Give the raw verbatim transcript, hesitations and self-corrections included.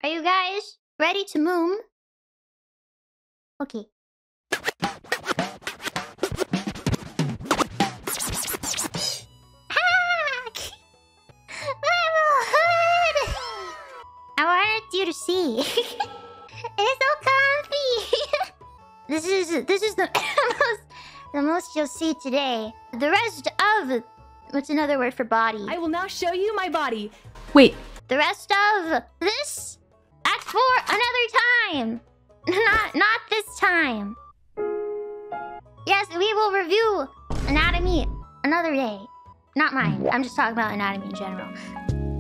Are you guys ready to moom? Okay. I wanted you to see. It's so comfy. This is this is the most the most you'll see today. The rest of what's another word for body? I will now show you my body. Wait. The rest of this, that's for another time. Not not this time. Yes, we will review anatomy another day. Not mine. I'm just talking about anatomy in general.